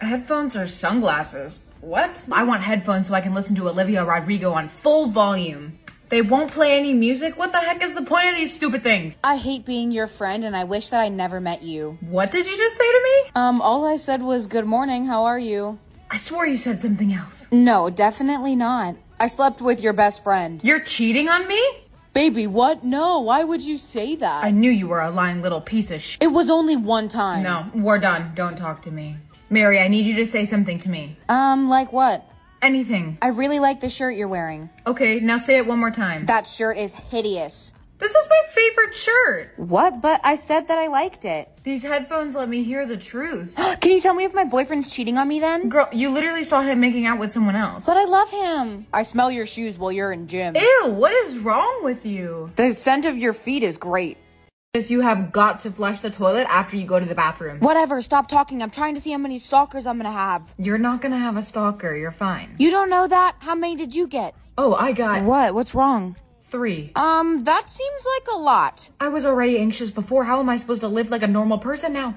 Headphones or sunglasses? What? I want headphones so I can listen to Olivia Rodrigo on full volume. They won't play any music? What the heck is the point of these stupid things? I hate being your friend and I wish that I never met you. What did you just say to me? All I said was good morning, how are you? I swore you said something else. No, definitely not. I slept with your best friend. You're cheating on me? Baby, what? No, why would you say that? I knew you were a lying little piece of It was only one time. No, we're done. Don't talk to me. Mary, I need you to say something to me. Like what? Anything. I really like the shirt you're wearing. Okay, now say it one more time. That shirt is hideous. This is my favorite shirt. What? But I said that I liked it. These headphones let me hear the truth. Can you tell me if my boyfriend's cheating on me then? Girl, you literally saw him making out with someone else. But I love him. I smell your shoes while you're in gym. Ew, what is wrong with you? The scent of your feet is great. You have got to flush the toilet after you go to the bathroom. Whatever, stop talking. I'm trying to see how many stalkers I'm gonna have. You're not gonna have a stalker, you're fine. You don't know that? How many did you get? Oh, I got... What? What's wrong? 3. That seems like a lot. I was already anxious before. How am I supposed to live like a normal person now?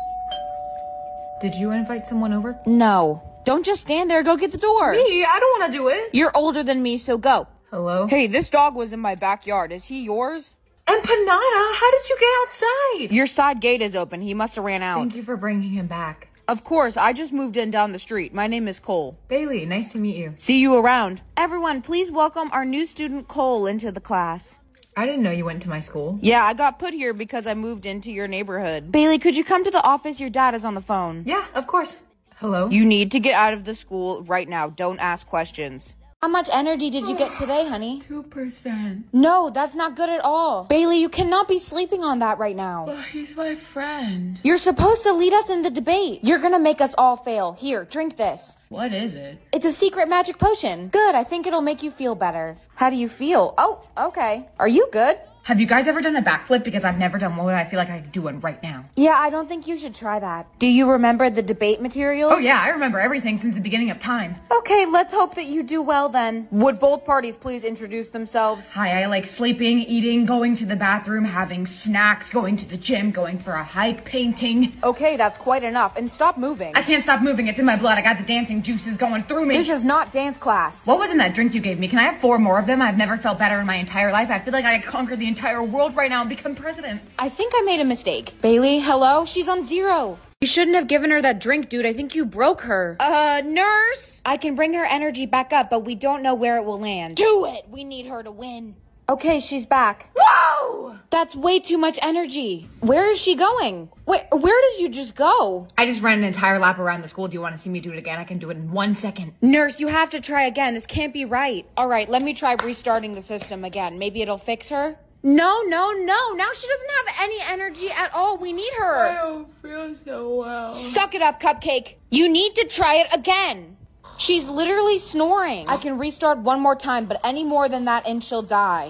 Did you invite someone over? No. Don't just stand there. Go get the door. Me? I don't want to do it. You're older than me, so go. Hello? Hey, this dog was in my backyard. Is he yours? Empanada? How did you get outside? Your side gate is open. He must have ran out. Thank you for bringing him back. Of course, I just moved in down the street. My name is Cole. Bailey, nice to meet you. See you around. Everyone, please welcome our new student Cole into the class. I didn't know you went to my school. Yeah, I got put here because I moved into your neighborhood. Bailey, could you come to the office? Your dad is on the phone. Yeah, of course. Hello? You need to get out of the school right now. Don't ask questions. How much energy did you get today, honey? 2%. No, that's not good at all. Bailey, you cannot be sleeping on that right now. But he's my friend. You're supposed to lead us in the debate. You're gonna make us all fail. Here, drink this. What is it? It's a secret magic potion. Good, I think it'll make you feel better. How do you feel? Oh, okay. Are you good? Have you guys ever done a backflip? Because I've never done one. I feel like I could do one right now. Yeah, I don't think you should try that. Do you remember the debate materials? Oh yeah, I remember everything since the beginning of time. Okay, let's hope that you do well then. Would both parties please introduce themselves? Hi, I like sleeping, eating, going to the bathroom, having snacks, going to the gym, going for a hike, painting. Okay, that's quite enough. And stop moving. I can't stop moving. It's in my blood. I got the dancing juices going through me. This is not dance class. What was in that drink you gave me? Can I have 4 more of them? I've never felt better in my entire life. I feel like I conquered the entire world right now and become president. I think I made a mistake. Bailey, hello? She's on 0. You shouldn't have given her that drink, dude. I think you broke her. Nurse? I can bring her energy back up, but we don't know where it will land. Do it! We need her to win. Okay, she's back. Whoa! That's way too much energy. Where is she going? Wait, where did you just go? I just ran an entire lap around the school. Do you want to see me do it again? I can do it in 1 second. Nurse, you have to try again. This can't be right. All right, let me try restarting the system again. Maybe it'll fix her. No. Now she doesn't have any energy at all. We need her. I don't feel so well. Suck it up, Cupcake. You need to try it again. She's literally snoring. I can restart one more time, but any more than that and she'll die.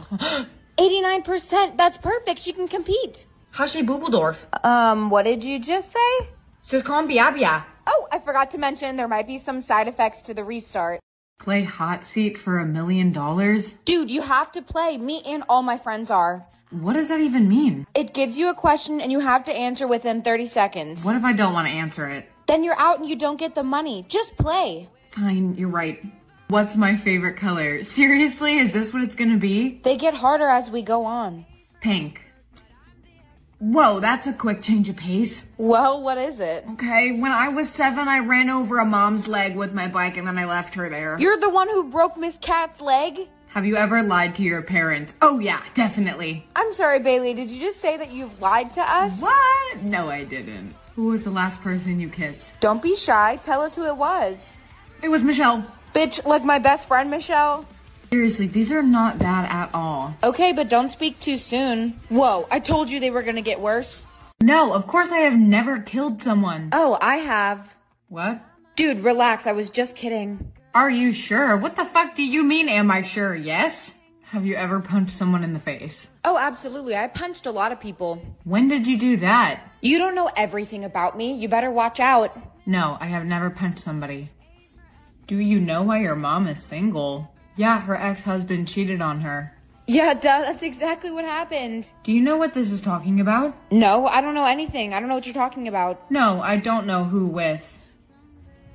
89%. That's perfect. She can compete. Hashe Bubbeldorf. What did you just say? Says Compilations. Oh, I forgot to mention there might be some side effects to the restart. Play hot seat for $1 million? Dude, you have to play. Me and all my friends are. What does that even mean? It gives you a question and you have to answer within 30 seconds. What if I don't want to answer it? Then you're out and you don't get the money. Just play. Fine, you're right. What's my favorite color? Seriously, is this what it's gonna be? They get harder as we go on. Pink. Whoa, that's a quick change of pace. Well, what is it? Okay, when I was 7, I ran over a mom's leg with my bike and then I left her there. You're the one who broke Miss Cat's leg? Have you ever lied to your parents? Oh yeah, definitely. I'm sorry, Bailey, did you just say that you've lied to us? What? No, I didn't. Who was the last person you kissed? Don't be shy. Tell us who it was. It was Michelle. Bitch, like my best friend, Michelle? Seriously, these are not bad at all. Okay, but don't speak too soon. Whoa, I told you they were gonna get worse. No, of course I have never killed someone. Oh, I have. What? Dude, relax, I was just kidding. Are you sure? What the fuck do you mean, am I sure? Yes? Have you ever punched someone in the face? Oh, absolutely. I punched a lot of people. When did you do that? You don't know everything about me. You better watch out. No, I have never punched somebody. Do you know why your mom is single? Yeah, her ex-husband cheated on her. Yeah, duh, that's exactly what happened. Do you know what this is talking about? No, I don't know anything. I don't know what you're talking about. No, I don't know who with.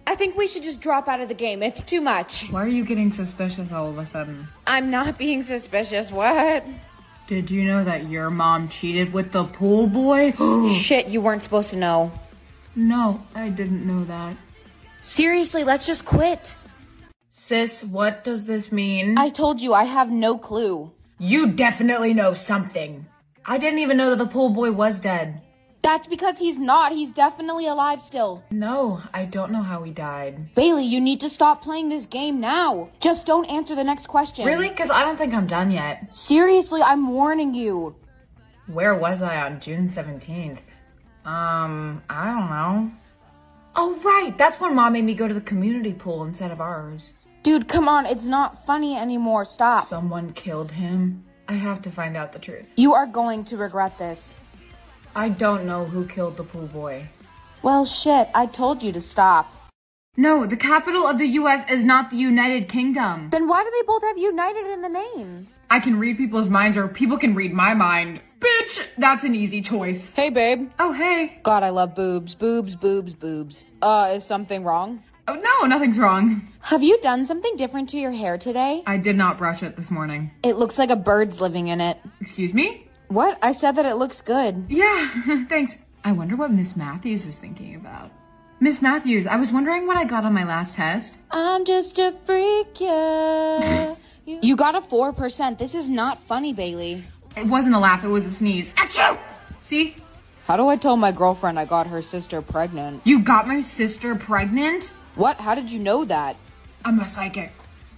I think we should just drop out of the game. It's too much. Why are you getting suspicious all of a sudden? I'm not being suspicious. What? Did you know that your mom cheated with the pool boy? Shit, you weren't supposed to know. No, I didn't know that. Seriously, let's just quit. Sis, what does this mean? I told you, I have no clue. You definitely know something. I didn't even know that the pool boy was dead. That's because he's not. He's definitely alive still. No, I don't know how he died. Bailey, you need to stop playing this game now. Just don't answer the next question. Really? Because I don't think I'm done yet. Seriously, I'm warning you. Where was I on June 17th? I don't know. Oh, right. That's when Mom made me go to the community pool instead of ours. Dude, come on. It's not funny anymore. Stop. Someone killed him. I have to find out the truth. You are going to regret this. I don't know who killed the pool boy. Well, shit. I told you to stop. No, the capital of the U.S. is not the United Kingdom. Then why do they both have United in the name? I can read people's minds or people can read my mind. Bitch, that's an easy choice. Hey, babe. Oh, hey. God, I love boobs. Boobs, boobs, boobs. Is something wrong? Oh, no, nothing's wrong. Have you done something different to your hair today? I did not brush it this morning. It looks like a bird's living in it. Excuse me? What? I said that it looks good. Yeah, thanks. I wonder what Miss Matthews is thinking about. Miss Matthews, I was wondering what I got on my last test. I'm just a freak, yeah. You got a 4%. This is not funny, Bailey. It wasn't a laugh, it was a sneeze. Achoo! See? How do I tell my girlfriend I got her sister pregnant? You got my sister pregnant? What? How did you know that? I'm a psychic.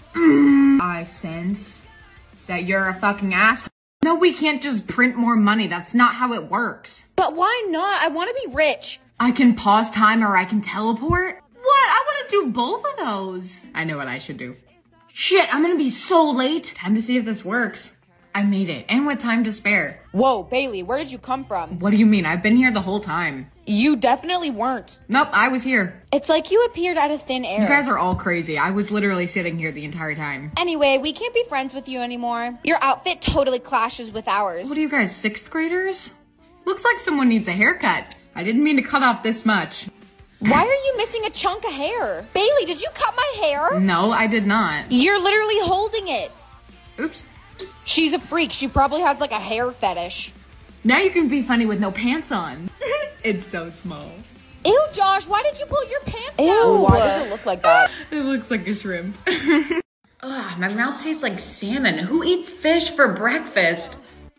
I sense that you're a fucking ass. No, we can't just print more money. That's not how it works. But why not? I want to be rich. I can pause time or I can teleport. What? I want to do both of those. I know what I should do. Shit, I'm gonna be so late. Time to see if this works. I made it, and with time to spare. Whoa, Bailey, where did you come from? What do you mean? I've been here the whole time. You definitely weren't. Nope, I was here. It's like you appeared out of thin air. You guys are all crazy. I was literally sitting here the entire time. Anyway, we can't be friends with you anymore. Your outfit totally clashes with ours. What are you guys, 6th graders? Looks like someone needs a haircut. I didn't mean to cut off this much. Why are you missing a chunk of hair? Bailey, did you cut my hair? No, I did not. You're literally holding it. Oops. She's a freak. She probably has like a hair fetish. Now you can be funny with no pants on. It's so small. Ew, Josh, why did you pull your pants down? Why does it look like that? It looks like a shrimp. Ugh, my mouth tastes like salmon. Who eats fish for breakfast?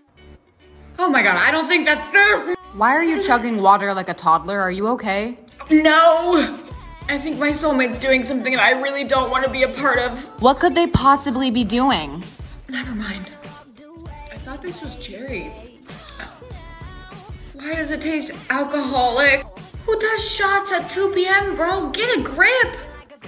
Oh my god, I don't think that's fair. Why are you chugging water like a toddler? Are you okay? No! I think my soulmate's doing something that I really don't want to be a part of. What could they possibly be doing? Never mind. I thought this was cherry. Why does it taste alcoholic? Who does shots at 2 p.m., bro? Get a grip!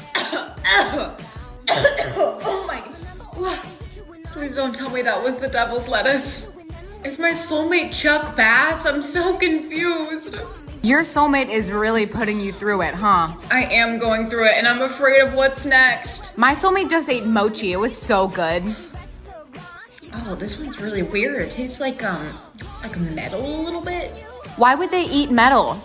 Oh my god. Please don't tell me that was the devil's lettuce. Is my soulmate Chuck Bass? I'm so confused. Your soulmate is really putting you through it, huh? I am going through it, and I'm afraid of what's next. My soulmate just ate mochi. It was so good. Oh, this one's really weird. It tastes like metal a little bit. Why would they eat metal?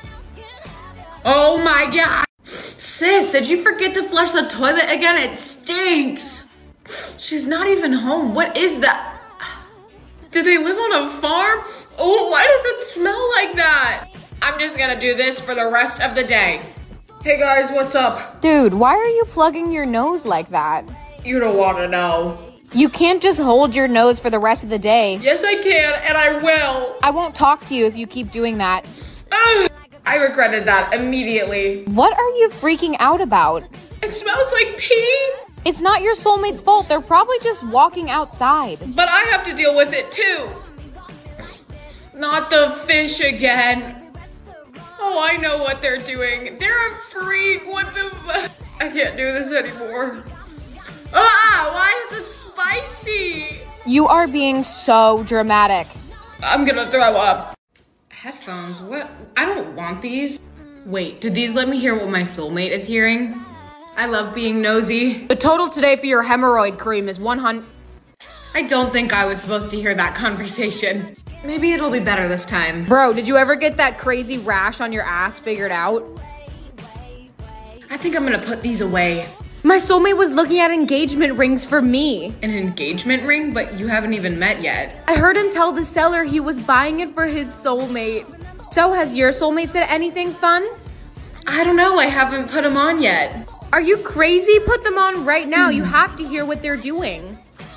Oh my god! Sis, did you forget to flush the toilet again? It stinks! She's not even home. What is that? Do they live on a farm? Oh, why does it smell like that? I'm just gonna do this for the rest of the day. Hey guys, what's up? Dude, why are you plugging your nose like that? You don't wanna know. You can't just hold your nose for the rest of the day. Yes, I can, and I will. I won't talk to you if you keep doing that. I regretted that immediately. What are you freaking out about? It smells like pee. It's not your soulmate's fault. They're probably just walking outside. But I have to deal with it too. Not the fish again. Oh, I know what they're doing. They're a freak. What the I can't do this anymore. Ah, why is it spicy? You are being so dramatic. I'm gonna throw up. Headphones, what? I don't want these. Wait, did these let me hear what my soulmate is hearing? I love being nosy. The total today for your hemorrhoid cream is 100. I don't think I was supposed to hear that conversation. Maybe it'll be better this time. Bro, did you ever get that crazy rash on your ass figured out? I think I'm gonna put these away. My soulmate was looking at engagement rings for me. An engagement ring? But you haven't even met yet. I heard him tell the seller he was buying it for his soulmate. So has your soulmate said anything fun? I don't know, I haven't put them on yet. Are you crazy? Put them on right now. You have to hear what they're doing.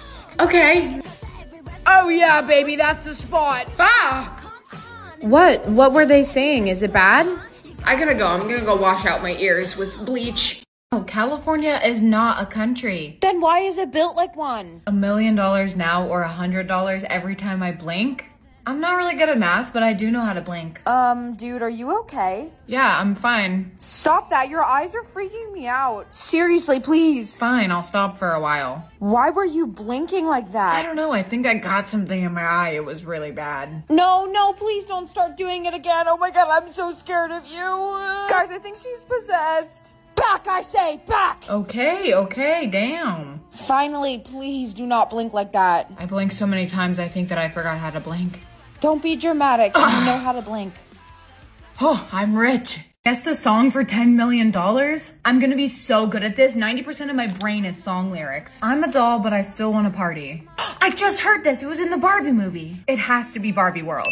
Okay. Oh yeah, baby, that's the spot. Ah! What were they saying? Is it bad? I'm gonna go wash out my ears with bleach. Oh, California is not a country. Then why is it built like one? $1 million now or $100 every time I blink? I'm not really good at math, but I do know how to blink. Dude, are you okay? Yeah, I'm fine. Stop that, your eyes are freaking me out. Seriously, please. Fine, I'll stop for a while. Why were you blinking like that? I don't know, I think I got something in my eye. It was really bad. No, please don't start doing it again. Oh my god, I'm so scared of you. Guys, I think she's possessed. Back, I say, back! Okay, damn. Finally, please do not blink like that. I blinked so many times I think that I forgot how to blink. Don't be dramatic. You know how to blink. Oh, I'm rich. Guess the song for $10 million? I'm gonna be so good at this. 90% of my brain is song lyrics. I'm a doll, but I still want to party. I just heard this. It was in the Barbie movie. It has to be Barbie World.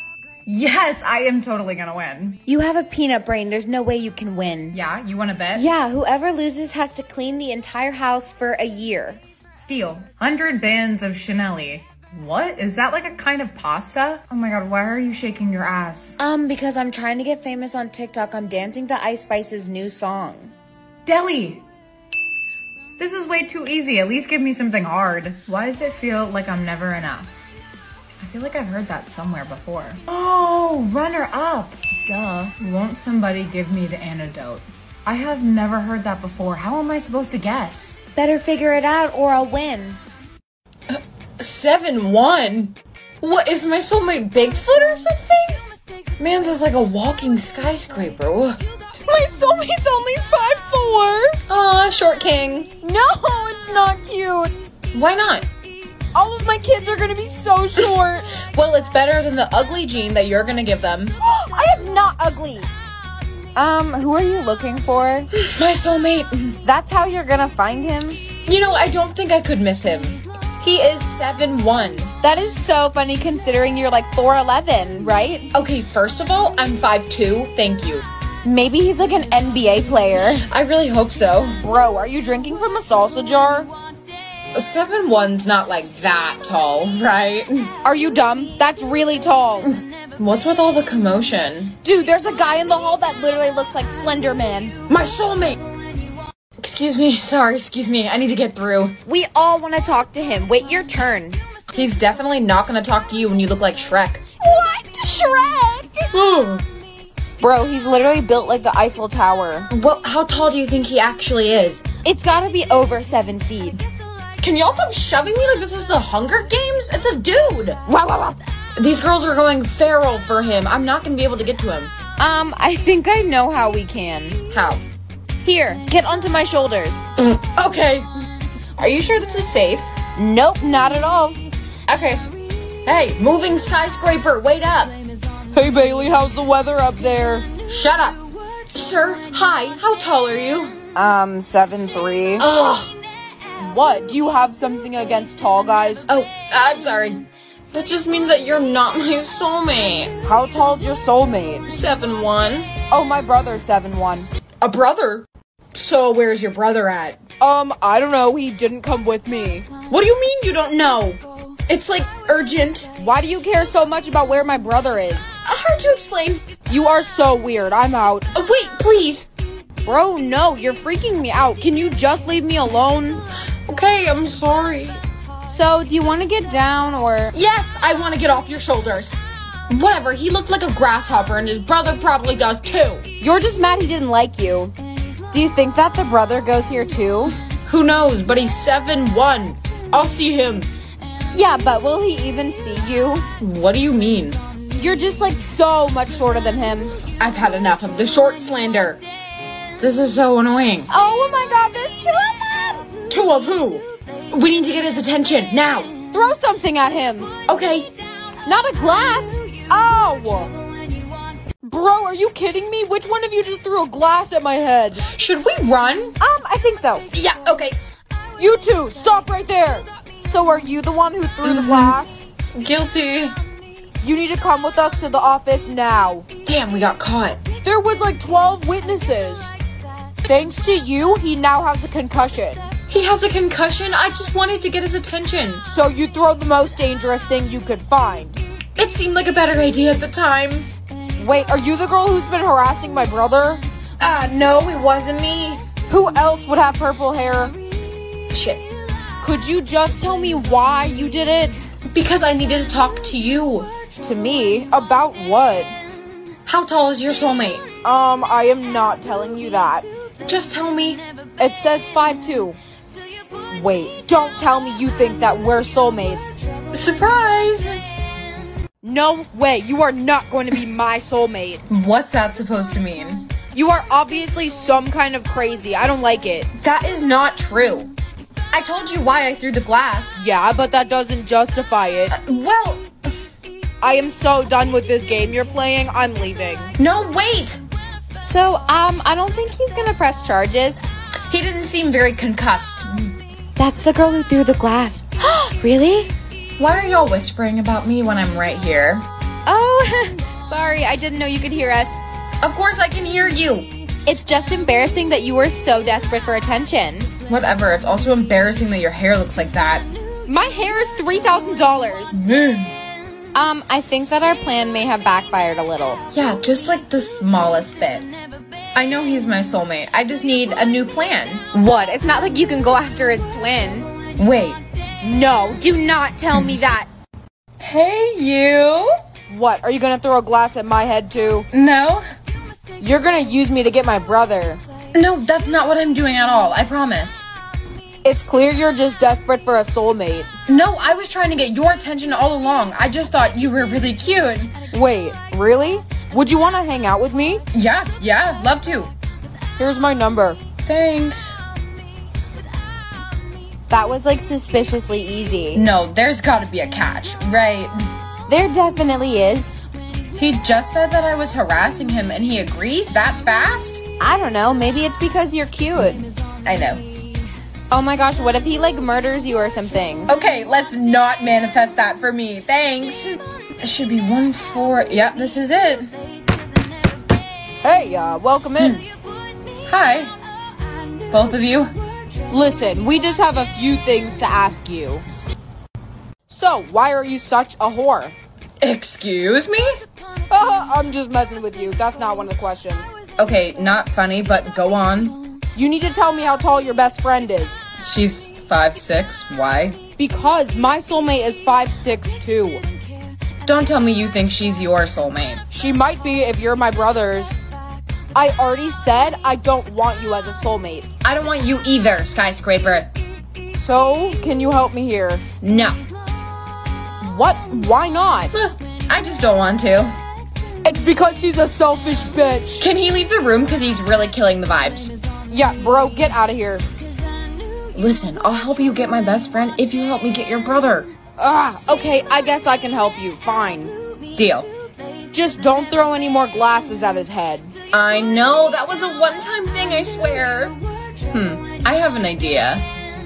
Yes, I am totally gonna win. You have a peanut brain. There's no way you can win. Yeah, you wanna bet? Yeah, whoever loses has to clean the entire house for a year. Deal. 100 bands of Chanel. What? Is that like a kind of pasta? Oh my god, why are you shaking your ass? Because I'm trying to get famous on TikTok. I'm dancing to Ice Spice's new song. Deli! This is way too easy. At least give me something hard. Why does it feel like I'm never enough? I feel like I've heard that somewhere before. Oh, runner up. Duh. Won't somebody give me the antidote? I have never heard that before. How am I supposed to guess? Better figure it out or I'll win. 7-1? What, is my soulmate Bigfoot or something? Man's is like a walking skyscraper. My soulmate's only 5'4". Aw, short king. No, it's not cute. Why not? All of my kids are gonna be so short. Well, it's better than the ugly gene that you're gonna give them. I am not ugly. Who are you looking for? My soulmate. That's how you're gonna find him? You know, I don't think I could miss him. He is 7'1". That is so funny considering you're like 4'11", right? Okay, first of all, I'm 5'2", thank you. Maybe he's like an NBA player. I really hope so. Bro, are you drinking from a salsa jar? 7'1's not like that tall, right? Are you dumb? That's really tall. What's with all the commotion? Dude, there's a guy in the hall that literally looks like Slender Man. My soulmate! Excuse me, I need to get through. We all want to talk to him. Wait your turn. He's definitely not gonna talk to you when you look like Shrek. What? Shrek? Oh. Bro, he's literally built like the Eiffel Tower. Well, how tall do you think he actually is? It's gotta be over 7 feet. Can y'all stop shoving me like this is the Hunger Games? It's a dude! Wow. These girls are going feral for him. I'm not gonna be able to get to him. I think I know how we can. How? Here, get onto my shoulders. Okay. Are you sure this is safe? Nope, not at all. Okay. Hey, moving skyscraper, wait up. Hey, Bailey, how's the weather up there? Shut up. Sir, hi, how tall are you? 7'3". Ugh. What, do you have something against tall guys? Oh, I'm sorry. That just means that you're not my soulmate. How tall's your soulmate? 7'1". Oh, my brother's 7'1". A brother? So where's your brother at? I don't know, he didn't come with me. What do you mean you don't know? It's like urgent. Why do you care so much about where my brother is? Hard to explain. You are so weird, I'm out. Wait, please. Bro, no, you're freaking me out. Can you just leave me alone? Okay, I'm sorry. So, do you want to get down or? Yes, I want to get off your shoulders. Whatever, he looked like a grasshopper and his brother probably does too. You're just mad he didn't like you. Do you think that the brother goes here too? Who knows, but he's 7'1". I'll see him. Yeah, but will he even see you? What do you mean? You're just like so much shorter than him. I've had enough of the short slander. This is so annoying. Oh my god, there's 2 of them! 2 of who? We need to get his attention, now. Throw something at him. Okay. Not a glass. Oh! Bro, are you kidding me? Which one of you just threw a glass at my head? Should we run? I think so. Yeah, okay. You two, stop right there. So are you the one who threw the glass? Guilty. You need to come with us to the office now. Damn, we got caught. There was like 12 witnesses. Thanks to you, he now has a concussion. He has a concussion? I just wanted to get his attention. So you throw the most dangerous thing you could find. It seemed like a better idea at the time. Wait, are you the girl who's been harassing my brother? No, it wasn't me. Who else would have purple hair? Shit. Could you just tell me why you did it? Because I needed to talk to you. To me? About what? How tall is your soulmate? I am not telling you that. Just tell me. It says 5'2". Wait, don't tell me you think that we're soulmates. Surprise! No way, you are not going to be my soulmate. What's that supposed to mean? You are obviously some kind of crazy. I don't like it. That is not true. I told you why I threw the glass. Yeah, but that doesn't justify it. Well... I am so done with this game you're playing. I'm leaving. No, wait! So, I don't think he's gonna press charges. He didn't seem very concussed. That's the girl who threw the glass. Really? Why are y'all whispering about me when I'm right here? Oh, sorry, I didn't know you could hear us. Of course I can hear you. It's just embarrassing that you were so desperate for attention. Whatever, it's also embarrassing that your hair looks like that. My hair is $3,000. I think that our plan may have backfired a little. Yeah, just like the smallest bit. I know he's my soulmate. I just need a new plan. What? It's not like you can go after his twin. Wait. No, do not tell me that. Hey, you. What, are you gonna throw a glass at my head too? No. You're gonna use me to get my brother. No, that's not what I'm doing at all. I promise. It's clear you're just desperate for a soulmate. No, I was trying to get your attention all along. I just thought you were really cute. Wait, really? Would you want to hang out with me? Yeah, love to. Here's my number. Thanks. That was like suspiciously easy. No, there's gotta be a catch, right? There definitely is. He just said that I was harassing him and he agrees that fast? I don't know, maybe it's because you're cute. I know. Oh my gosh, what if he like murders you or something? Okay, let's not manifest that for me. Thanks. It should be 1-4. Yep, this is it. Hey, welcome in. Hi. Both of you. Listen, we just have a few things to ask you. So, why are you such a whore? Excuse me? I'm just messing with you. That's not one of the questions. Okay, not funny, but go on. You need to tell me how tall your best friend is. She's 5'6". Why? Because my soulmate is 5'6" too. Don't tell me you think she's your soulmate. She might be if you're my brother's. I already said I don't want you as a soulmate. I don't want you either, skyscraper. So, can you help me here? No. What? Why not? I just don't want to. It's because she's a selfish bitch. Can he leave the room because he's really killing the vibes? Yeah, bro, get out of here. Listen, I'll help you get my best friend if you help me get your brother. Okay, I guess I can help you. Fine. Deal. Just don't throw any more glasses at his head. I know, that was a one-time thing, I swear. I have an idea.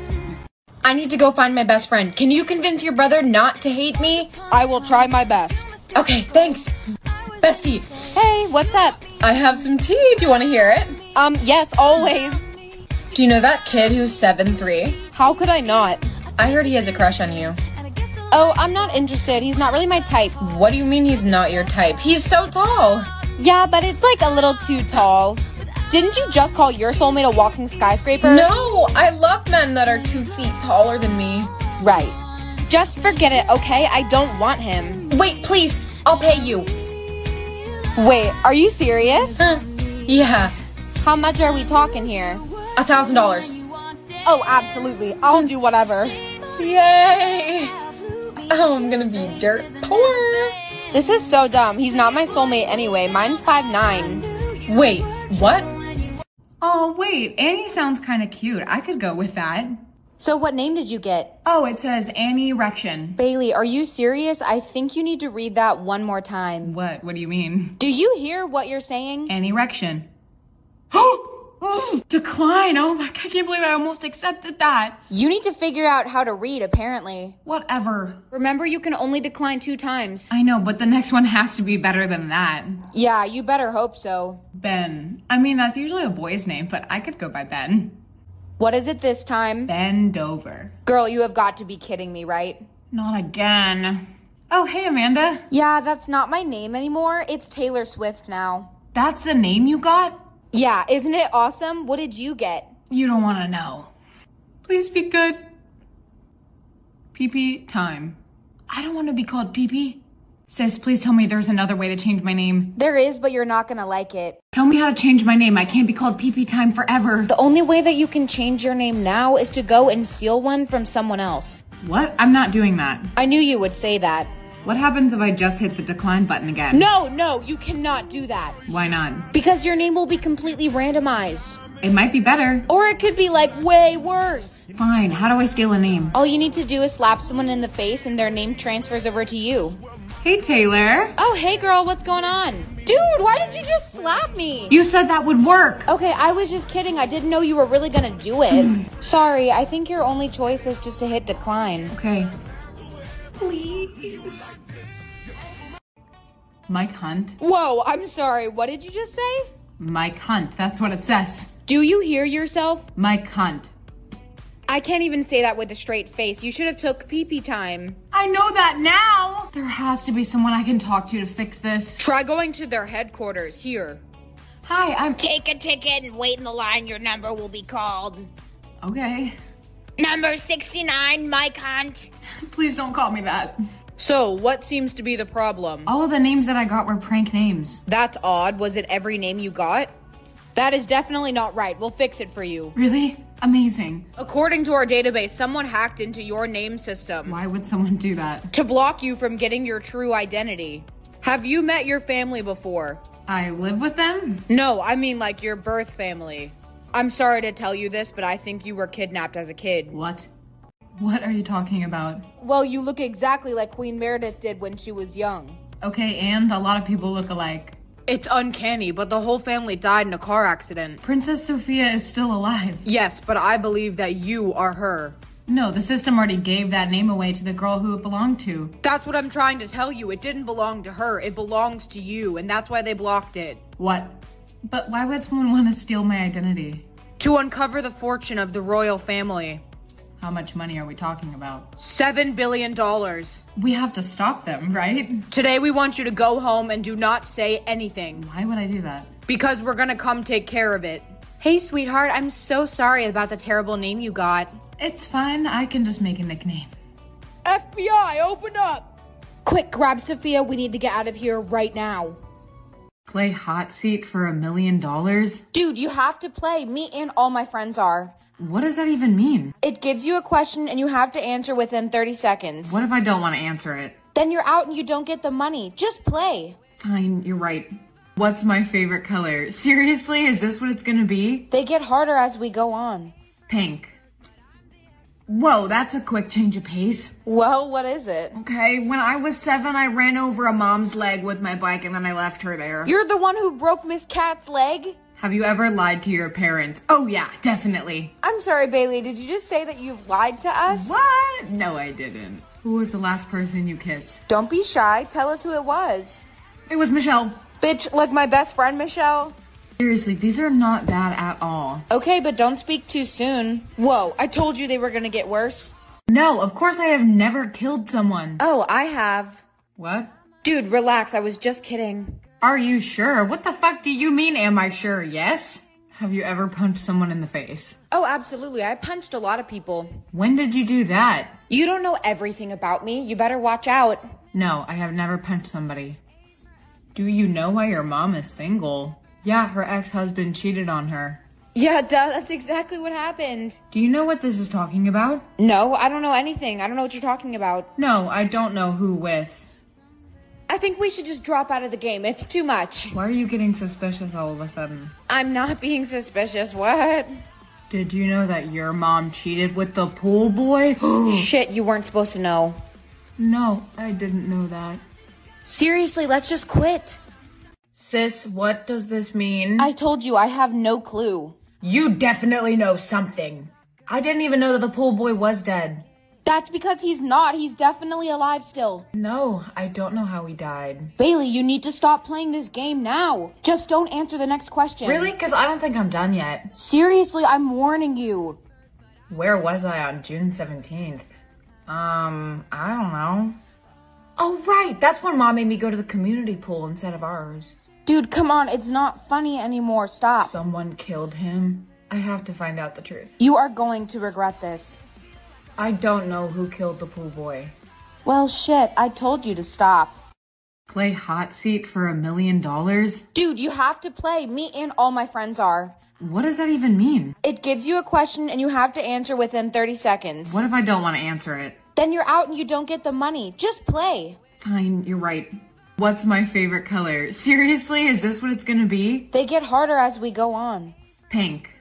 I need to go find my best friend. Can you convince your brother not to hate me? I will try my best. Okay, thanks. Bestie. Hey, what's up? I have some tea. Do you want to hear it? Yes, always. Do you know that kid who's 7'3"? How could I not? I heard he has a crush on you. Oh, I'm not interested. He's not really my type. What do you mean he's not your type? He's so tall. Yeah, but it's like a little too tall. Didn't you just call your soulmate a walking skyscraper? No, I love men that are 2 feet taller than me. Right. Just forget it, okay? I don't want him. Wait, please. I'll pay you. Wait, are you serious? Yeah. How much are we talking here? $1,000. Oh, absolutely. I'll do whatever. Yay. Oh, I'm gonna be dirt poor. This is so dumb. He's not my soulmate anyway. Mine's 5'9". Wait, what? Oh, wait, Annie sounds kind of cute. I could go with that. So what name did you get? Oh, it says Annie Erection. Bailey, are you serious? I think you need to read that one more time. What? What do you mean? Do you hear what you're saying? Annie Erection. Oh, decline. Oh my God, I can't believe I almost accepted that. You need to figure out how to read, apparently. Whatever. Remember, you can only decline 2 times. I know, but the next one has to be better than that. Yeah, you better hope so. Ben. I mean, that's usually a boy's name, but I could go by Ben. What is it this time? Bend over. Girl, you have got to be kidding me, right? Not again. Oh, hey, Amanda. Yeah, that's not my name anymore. It's Taylor Swift now. That's the name you got? Yeah, isn't it awesome? What did you get? You don't want to know. Please be good. PP time. I don't want to be called PP. Sis, please tell me there's another way to change my name. There is, but you're not gonna like it. Tell me how to change my name. I can't be called PP time forever. The only way that you can change your name now is to go and steal one from someone else. What? I'm not doing that. I knew you would say that. What happens if I just hit the decline button again? No, you cannot do that. Why not? Because your name will be completely randomized. It might be better. Or it could be like way worse. Fine, how do I steal a name? All you need to do is slap someone in the face and their name transfers over to you. Hey, Taylor. Oh, hey girl, what's going on? Dude, why did you just slap me? You said that would work. Okay, I was just kidding. I didn't know you were really gonna do it. Sorry, I think your only choice is just to hit decline. Okay. Please. Mike Hunt. Whoa, I'm sorry. What did you just say? Mike Hunt. That's what it says. Do you hear yourself? Mike Hunt. I can't even say that with a straight face. You should have took pee-pee time. I know that now. There has to be someone I can talk to fix this. Try going to their headquarters here. Hi, I'm... Take a ticket and wait in the line. Your number will be called. Okay. Number 69, Mike Hunt. Please don't call me that. So, what seems to be the problem? All of the names that I got were prank names. That's odd. Was it every name you got? That is definitely not right. We'll fix it for you. Really? Amazing. According to our database, someone hacked into your name system. Why would someone do that? To block you from getting your true identity. Have you met your family before? I live with them? No, I mean like your birth family. I'm sorry to tell you this, but I think you were kidnapped as a kid. What? What are you talking about? Well, you look exactly like Queen Meredith did when she was young. Okay, and a lot of people look alike. It's uncanny, but the whole family died in a car accident. Princess Sophia is still alive. Yes, but I believe that you are her. No, the system already gave that name away to the girl who it belonged to. That's what I'm trying to tell you. It didn't belong to her. It belongs to you, and that's why they blocked it. What? But why would someone want to steal my identity? To uncover the fortune of the royal family. How much money are we talking about? $7 billion. We have to stop them, right? Today we want you to go home and do not say anything. Why would I do that? Because we're gonna come take care of it. Hey, sweetheart, I'm so sorry about the terrible name you got. It's fine, I can just make a nickname. FBI, open up! Quick, grab Sophia, we need to get out of here right now. Play hot seat for $1 million? Dude, you have to play. Me and all my friends are. What does that even mean? It gives you a question and you have to answer within 30 seconds. What if I don't want to answer it? Then you're out and you don't get the money. Just play. Fine, you're right. What's my favorite color? Seriously, is this what it's gonna be? They get harder as we go on. Pink. Whoa, that's a quick change of pace. Well, what is it? Okay, when I was 7, I ran over a mom's leg with my bike and then I left her there. You're the one who broke Miss Cat's leg? Have you ever lied to your parents? Oh yeah, definitely. I'm sorry, Bailey. Did you just say that you've lied to us? What? No, I didn't. Who was the last person you kissed? Don't be shy. Tell us who it was. It was Michelle. Bitch, like my best friend, Michelle? Seriously, these are not bad at all. Okay, but don't speak too soon. Whoa, I told you they were gonna get worse. No, of course I have never killed someone. Oh, I have. What? Dude, relax. I was just kidding. Are you sure? What the fuck do you mean, am I sure? Yes? Have you ever punched someone in the face? Oh, absolutely. I punched a lot of people. When did you do that? You don't know everything about me. You better watch out. No, I have never punched somebody. Do you know why your mom is single? Yeah, her ex-husband cheated on her. Yeah, duh, that's exactly what happened. Do you know what this is talking about? No, I don't know anything. I don't know what you're talking about. No, I don't know who with. I think we should just drop out of the game. It's too much. Why are you getting suspicious all of a sudden? I'm not being suspicious. What? Did you know that your mom cheated with the pool boy? Shit, you weren't supposed to know. No, I didn't know that. Seriously, let's just quit. Sis, what does this mean? I told you, I have no clue. You definitely know something. I didn't even know that the pool boy was dead. That's because he's not. He's definitely alive still. No, I don't know how he died. Bailey, you need to stop playing this game now. Just don't answer the next question. Really? Because I don't think I'm done yet. Seriously, I'm warning you. Where was I on June 17th? I don't know. Oh, right. That's when Mom made me go to the community pool instead of ours. Dude, come on. It's not funny anymore. Stop. Someone killed him. I have to find out the truth. You are going to regret this. I don't know who killed the pool boy. Well, shit. I told you to stop. Play hot seat for $1 million? Dude, you have to play. Me and all my friends are. What does that even mean? It gives you a question and you have to answer within 30 seconds. What if I don't want to answer it? Then you're out and you don't get the money. Just play. Fine, you're right. What's my favorite color? Seriously, is this what it's gonna be? They get harder as we go on. Pink.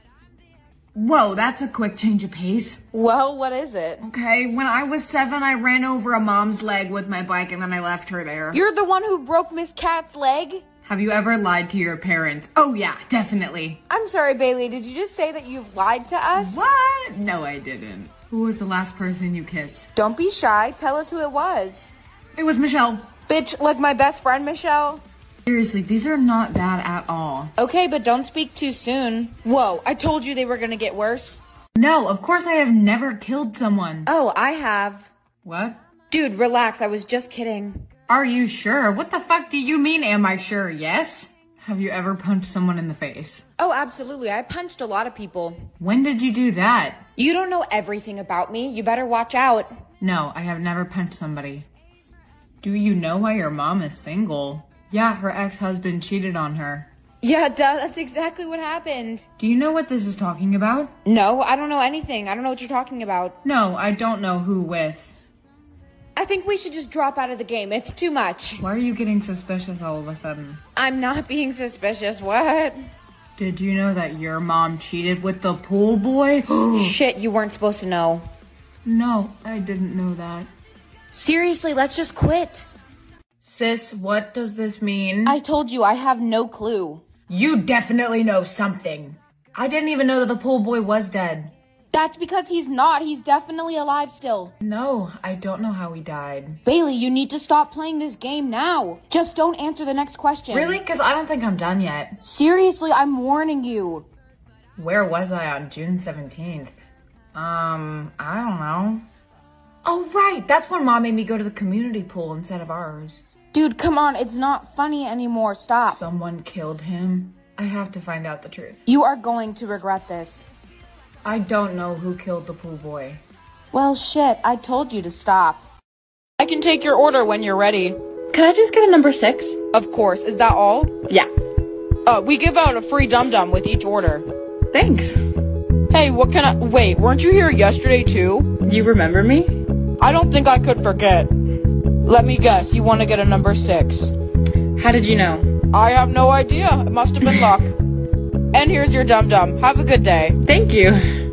Whoa, that's a quick change of pace. Well, what is it? Okay, when I was 7, I ran over a mom's leg with my bike and then I left her there. You're the one who broke Miss Cat's leg? Have you ever lied to your parents? Oh yeah, definitely. I'm sorry, Bailey. Did you just say that you've lied to us? What? No, I didn't. Who was the last person you kissed? Don't be shy. Tell us who it was. It was Michelle. Bitch, like my best friend, Michelle? Seriously, these are not bad at all. Okay, but don't speak too soon. Whoa, I told you they were gonna get worse. No, of course I have never killed someone. Oh, I have. What? Dude, relax. I was just kidding. Are you sure? What the fuck do you mean, am I sure? Yes? Have you ever punched someone in the face? Oh, absolutely. I punched a lot of people. When did you do that? You don't know everything about me. You better watch out. No, I have never punched somebody. Do you know why your mom is single? Yeah, her ex-husband cheated on her. Yeah, duh, that's exactly what happened. Do you know what this is talking about? No, I don't know anything. I don't know what you're talking about. No, I don't know who with. I think we should just drop out of the game. It's too much. Why are you getting suspicious all of a sudden? I'm not being suspicious. What? Did you know that your mom cheated with the pool boy? Shit, you weren't supposed to know. No, I didn't know that. Seriously, let's just quit. Sis, what does this mean? I told you, I have no clue. You definitely know something. I didn't even know that the pool boy was dead. That's because he's not. He's definitely alive still. No, I don't know how he died. Bailey, you need to stop playing this game now. Just don't answer the next question. Really? Because I don't think I'm done yet. Seriously, I'm warning you. Where was I on June 17th? I don't know. Oh, right. That's when Mom made me go to the community pool instead of ours. Dude, come on. It's not funny anymore. Stop. Someone killed him. I have to find out the truth. You are going to regret this. I don't know who killed the pool boy. Well, shit. I told you to stop. I can take your order when you're ready. Could I just get a number 6? Of course. Is that all? Yeah. We give out a free dum-dum with each order. Thanks. Hey, what can I... Wait, weren't you here yesterday too? You remember me? I don't think I could forget. Let me guess, you want to get a number 6. How did you know? I have no idea. It must have been luck. And here's your dum-dum. Have a good day. Thank you.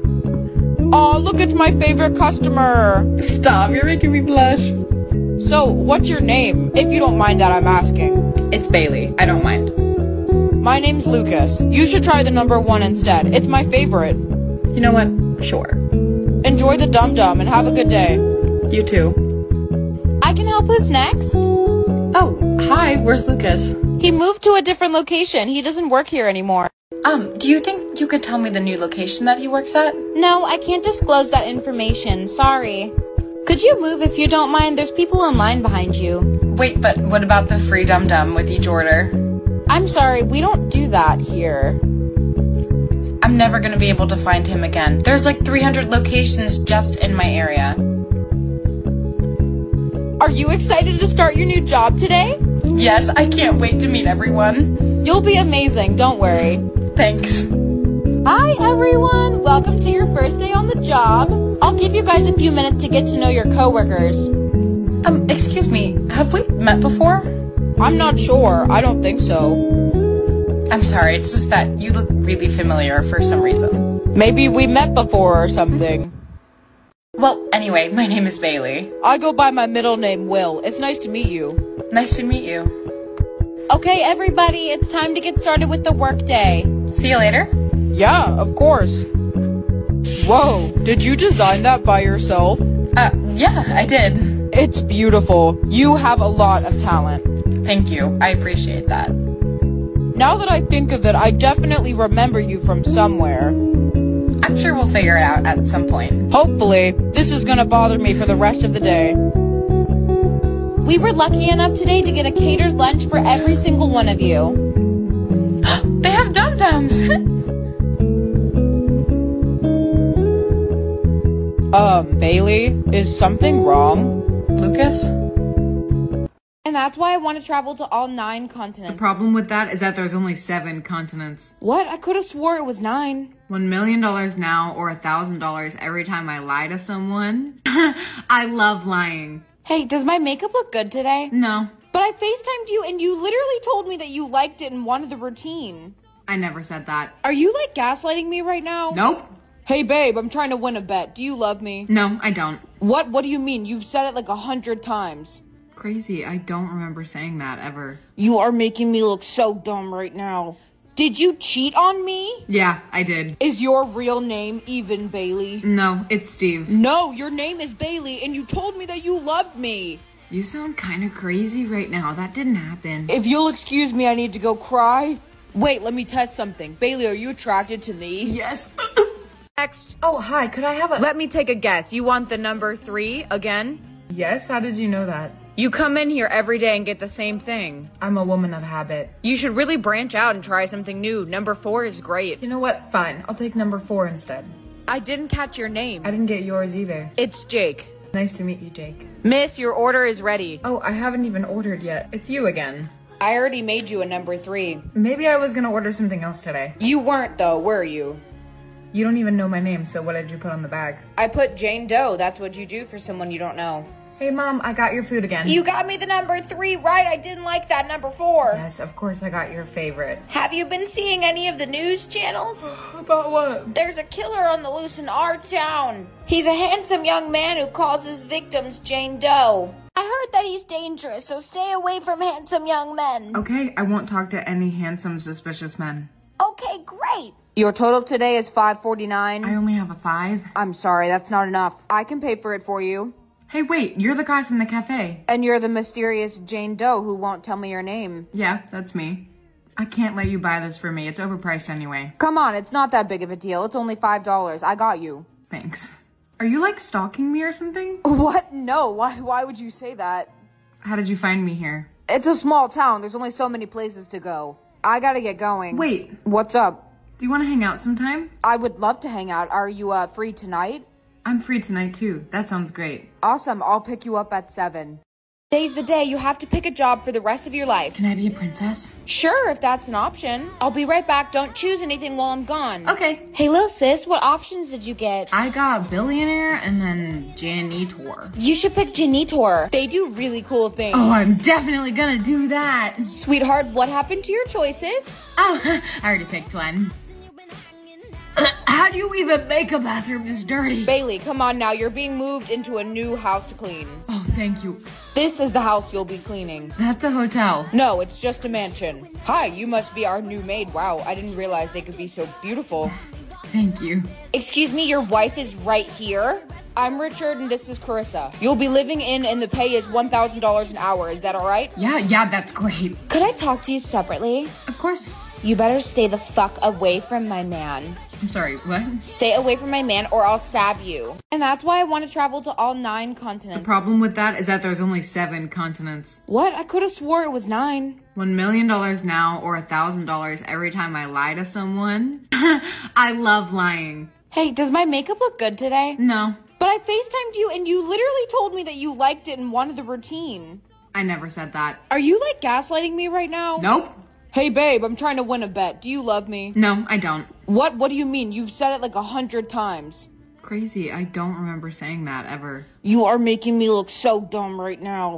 Aw, look, it's my favorite customer. Stop, you're making me blush. So, what's your name? If you don't mind that I'm asking. It's Bailey. I don't mind. My name's Lucas. You should try the number 1 instead. It's my favorite. You know what? Sure. Enjoy the dum-dum and have a good day. You too. I can help. Who's next? Oh, hi. Where's Lucas? He moved to a different location. He doesn't work here anymore. Do you think you could tell me the new location that he works at? No, I can't disclose that information. Sorry. Could you move if you don't mind? There's people in line behind you. Wait, but what about the free dum-dum with each order? I'm sorry, we don't do that here. I'm never gonna be able to find him again. There's like 300 locations just in my area. Are you excited to start your new job today? Yes, I can't wait to meet everyone. You'll be amazing, don't worry. Thanks. Hi, everyone. Welcome to your first day on the job. I'll give you guys a few minutes to get to know your coworkers. Excuse me, have we met before? I'm not sure. I don't think so. I'm sorry, it's just that you look really familiar for some reason. Maybe we met before or something. Well, anyway, my name is Bailey. I go by my middle name, Will. It's nice to meet you. Nice to meet you. Okay, everybody, it's time to get started with the workday. See you later. Yeah, of course. Whoa, did you design that by yourself? Yeah, I did. It's beautiful. You have a lot of talent. Thank you. I appreciate that. Now that I think of it, I definitely remember you from somewhere. I'm sure we'll figure it out at some point. Hopefully. This is gonna bother me for the rest of the day. We were lucky enough today to get a catered lunch for every single one of you. They have dum-dums! Bailey, is something wrong? Lucas? And that's why I want to travel to all 9 continents. The problem with that is that there's only 7 continents. What? I could have swore it was 9. $1 million now or $1,000 every time I lie to someone. I love lying. Hey, does my makeup look good today? No, But I FaceTimed you and you literally told me that you liked it and wanted the routine. I never said that. Are you like gaslighting me right now? Nope. Hey babe, I'm trying to win a bet. Do you love me? No, I don't. What do you mean? You've said it like 100 times. Crazy, I don't remember saying that ever. You are making me look so dumb right now. Did you cheat on me? Yeah, I did. Is your real name even Bailey? No, it's Steve. No, your name is Bailey and you told me that you loved me. You sound kind of crazy right now. That didn't happen. If you'll excuse me, I need to go cry. Wait, let me test something. Bailey, are you attracted to me? Yes. Next. Oh, hi, could I have a... Let me take a guess. You want the number 3 again? Yes, how did you know that? You come in here every day and get the same thing. I'm a woman of habit. You should really branch out and try something new. Number 4 is great. You know what? Fine, I'll take number 4 instead. I didn't catch your name. I didn't get yours either. It's Jake. Nice to meet you, Jake. Miss, your order is ready. Oh, I haven't even ordered yet. It's you again. I already made you a number 3. Maybe I was gonna order something else today. You weren't though, were you? You don't even know my name, so what did you put on the bag? I put Jane Doe. That's what you do for someone you don't know. Hey, Mom, I got your food again. You got me the number 3 right. I didn't like that number 4. Yes, of course I got your favorite. Have you been seeing any of the news channels? About what? There's a killer on the loose in our town. He's a handsome young man who calls his victims Jane Doe. I heard that he's dangerous, so stay away from handsome young men. Okay, I won't talk to any handsome, suspicious men. Okay, great. Your total today is $5.49. I only have a 5. I'm sorry, that's not enough. I can pay for it for you. Hey, wait, you're the guy from the cafe. And you're the mysterious Jane Doe who won't tell me your name. Yeah, that's me. I can't let you buy this for me. It's overpriced anyway. Come on, it's not that big of a deal. It's only $5. I got you. Thanks. Are you, like, stalking me or something? What? No, why would you say that? How did you find me here? It's a small town. There's only so many places to go. I gotta get going. Wait. What's up? Do you want to hang out sometime? I would love to hang out. Are you free tonight? I'm free tonight, too. That sounds great. Awesome. I'll pick you up at 7. Today's the day you have to pick a job for the rest of your life. Can I be a princess? Sure, if that's an option. I'll be right back. Don't choose anything while I'm gone. Okay. Hey, little sis, what options did you get? I got billionaire and then janitor. You should pick Janitor. They do really cool things. Oh, I'm definitely gonna do that. Sweetheart, what happened to your choices? Oh, I already picked one. How do you even make a bathroom this dirty? Bailey, come on now. You're being moved into a new house to clean. Oh, thank you. This is the house you'll be cleaning. That's a hotel. No, it's just a mansion. Hi, you must be our new maid. Wow, I didn't realize they could be so beautiful. Thank you. Excuse me, your wife is right here? I'm Richard and this is Carissa. You'll be living in and the pay is $1,000 an hour. Is that all right? Yeah, that's great. Could I talk to you separately? Of course. You better stay the fuck away from my man. I'm sorry, what? Stay away from my man or I'll stab you. And that's why I want to travel to all 9 continents. The problem with that is that there's only 7 continents. What? I could have swore it was 9. $1 million now or $1,000 every time I lie to someone. I love lying. Hey, does my makeup look good today? No. But I FaceTimed you and you literally told me that you liked it and wanted the routine. I never said that. Are you like gaslighting me right now? Nope. Hey babe, I'm trying to win a bet. Do you love me? No, I don't. What do you mean? You've said it like 100 times. Crazy, I don't remember saying that ever. You are making me look so dumb right now.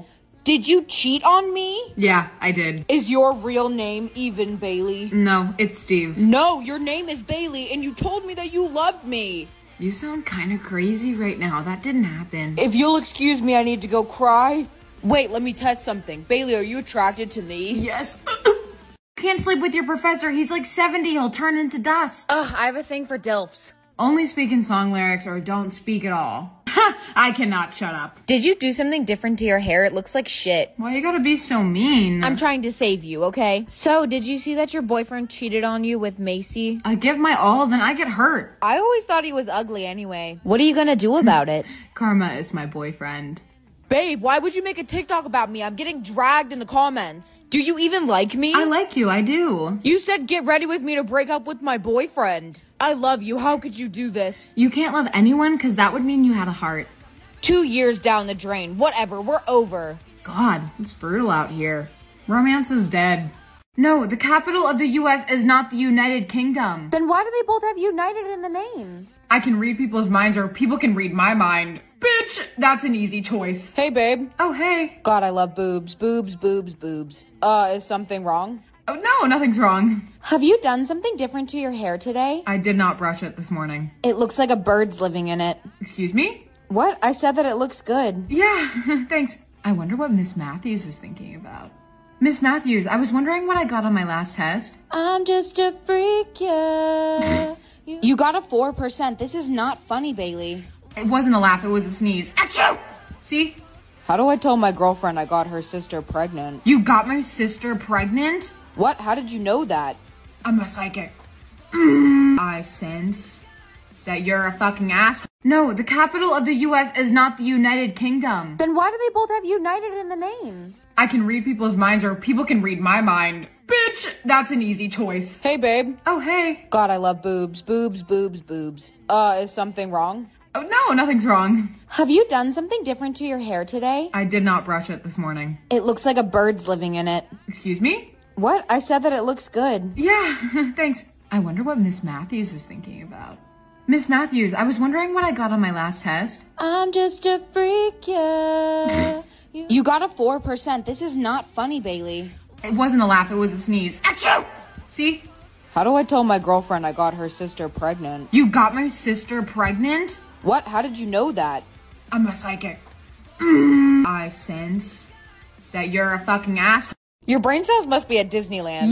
Did you cheat on me? Yeah, I did. Is your real name even Bailey? No, it's Steve. No, your name is Bailey, and you told me that you loved me. You sound kind of crazy right now. That didn't happen. If you'll excuse me, I need to go cry. Wait, let me test something. Bailey, are you attracted to me? Yes. Can't sleep with your professor. He's like 70. He'll turn into dust. Ugh, I have a thing for DILFs. Only speak in song lyrics or don't speak at all. Ha! I cannot shut up. Did you do something different to your hair? It looks like shit. Why you gotta be so mean? I'm trying to save you, okay? So, did you see that your boyfriend cheated on you with Macy? I give my all, then I get hurt. I always thought he was ugly anyway. What are you gonna do about it? Karma is my boyfriend. Babe, why would you make a TikTok about me? I'm getting dragged in the comments. Do you even like me? I like you, I do. You said get ready with me to break up with my boyfriend. I love you. How could you do this? You can't love anyone because that would mean you had a heart. 2 years down the drain. Whatever, we're over. God, it's brutal out here. Romance is dead. No, the capital of the US is not the United Kingdom. Then why do they both have United in the name? I can read people's minds or people can read my mind. Bitch, that's an easy choice. Hey, babe. Oh, hey. God, I love boobs. Boobs, boobs, boobs. Is something wrong? Oh, no, nothing's wrong. Have you done something different to your hair today? I did not brush it this morning. It looks like a bird's living in it. Excuse me? What? I said that it looks good. Yeah, thanks. I wonder what Miss Matthews is thinking about. Miss Matthews, I was wondering what I got on my last test. I'm just a freak, yeah. You got a 4%. This is not funny, Bailey. It wasn't a laugh, it was a sneeze. Achoo! See? How do I tell my girlfriend I got her sister pregnant? You got my sister pregnant? What? How did you know that? I'm a psychic. I sense that you're a fucking ass. No, the capital of the US is not the United Kingdom. Then why do they both have United in the name? I can read people's minds or people can read my mind. Bitch, that's an easy choice. Hey, babe. Oh, hey. God, I love boobs. Boobs, boobs, boobs. Is something wrong? Oh, no, nothing's wrong. Have you done something different to your hair today? I did not brush it this morning. It looks like a bird's living in it. Excuse me? What? I said that it looks good. Yeah, thanks. I wonder what Miss Matthews is thinking about. Miss Matthews, I was wondering what I got on my last test. I'm just a freak, yeah. You got a 4%. This is not funny, Bailey. It wasn't a laugh, it was a sneeze. Achoo! See? How do I tell my girlfriend I got her sister pregnant? You got my sister pregnant? What? How did you know that? I'm a psychic. I sense that you're a fucking ass. Your brain cells must be at Disneyland.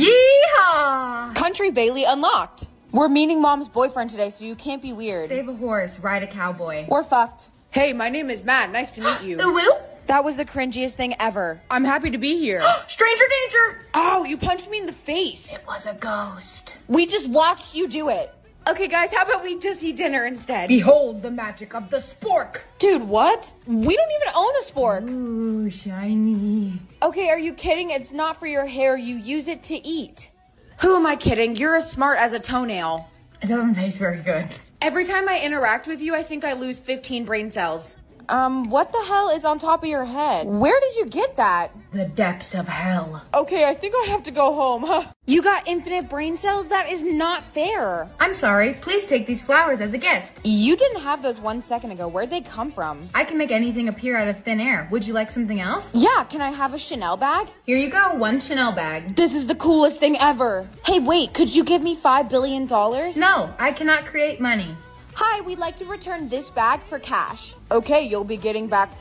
Yeehaw! Country Bailey unlocked. We're meeting Mom's boyfriend today, so you can't be weird. Save a horse, ride a cowboy. We're fucked. Hey, my name is Matt. Nice to meet you. Woo? That was the cringiest thing ever. I'm happy to be here. Stranger danger! Ow, you punched me in the face. It was a ghost. We just watched you do it. Okay, guys, how about we just eat dinner instead? Behold the magic of the spork. Dude, what? We don't even own a spork. Ooh, shiny. Okay, are you kidding? It's not for your hair. You use it to eat. Who am I kidding? You're as smart as a toenail. It doesn't taste very good. Every time I interact with you, I think I lose 15 brain cells. What the hell is on top of your head? Where did you get that? The depths of hell. Okay, I think I have to go home, huh? You got infinite brain cells? That is not fair. I'm sorry. Please take these flowers as a gift. You didn't have those 1 second ago. Where'd they come from? I can make anything appear out of thin air. Would you like something else? Yeah, can I have a Chanel bag? Here you go, 1 Chanel bag. This is the coolest thing ever. Hey, wait, could you give me $5 billion? No, I cannot create money. Hi, we'd like to return this bag for cash. Okay, you'll be getting back